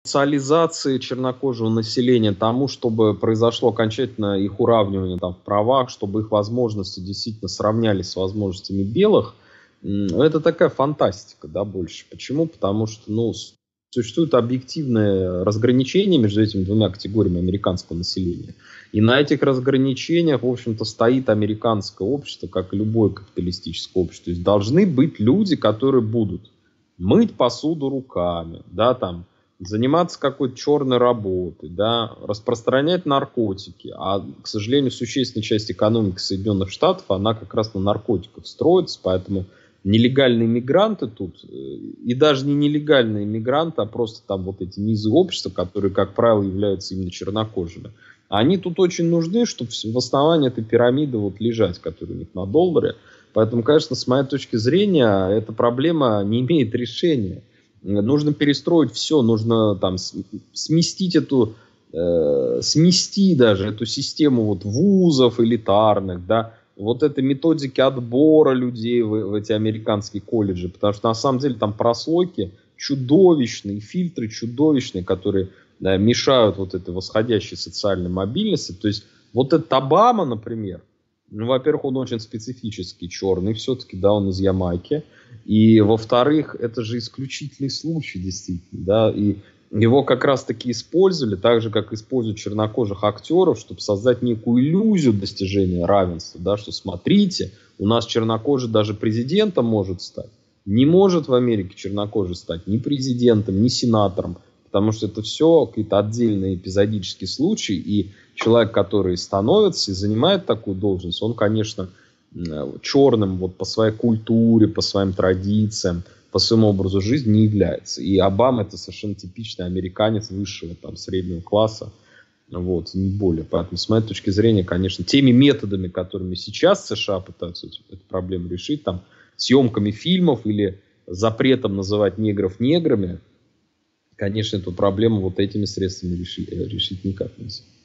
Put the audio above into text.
социализации чернокожего населения, тому, чтобы произошло окончательно их уравнивание там, в правах, чтобы их возможности действительно сравнялись с возможностями белых, это такая фантастика, да, больше. Почему? Потому что, ну, существует объективное разграничение между этими двумя категориями американского населения. И на этих разграничениях, в общем-то, стоит американское общество, как и любое капиталистическое общество. То есть должны быть люди, которые будут мыть посуду руками, да, там, заниматься какой-то черной работой, да, распространять наркотики. А, к сожалению, существенная часть экономики Соединенных Штатов, она как раз на наркотиках строится, поэтому нелегальные мигранты тут, и даже не нелегальные мигранты, а просто там вот эти низы общества, которые, как правило, являются именно чернокожими, они тут очень нужны, чтобы в основании этой пирамиды вот лежать, которая у них на долларе. Поэтому, конечно, с моей точки зрения, эта проблема не имеет решения. Нужно перестроить все, нужно там сместить смести даже эту систему вот вузов элитарных, да, вот этой методики отбора людей в эти американские колледжи, потому что на самом деле там прослойки чудовищные, фильтры чудовищные, которые, да, мешают вот этой восходящей социальной мобильности. То есть вот этот Обама, например, ну, во-первых, он очень специфический, черный все-таки, да, он из Ямайки. И, во-вторых, это же исключительный случай, действительно, да, и его как раз-таки использовали, так же, как используют чернокожих актеров, чтобы создать некую иллюзию достижения равенства, да, что смотрите, у нас чернокожий даже президентом может стать. Не может в Америке чернокожий стать ни президентом, ни сенатором, потому что это все какие-то отдельные эпизодические случаи, и человек, который становится и занимает такую должность, он, конечно, черным вот по своей культуре, по своим традициям, по своему образу жизни не является. И Обама это совершенно типичный американец высшего там, среднего класса, вот, не более. Поэтому, с моей точки зрения, конечно, теми методами, которыми сейчас США пытаются эту проблему решить, там, съемками фильмов или запретом называть негров неграми, конечно, эту проблему вот этими средствами решить никак нельзя.